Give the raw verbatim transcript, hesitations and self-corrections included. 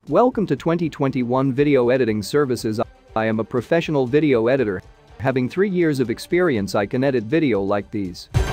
Welcome to twenty twenty-one Video Editing Services. I am a professional video editor. Having three years of experience, I can edit video like these.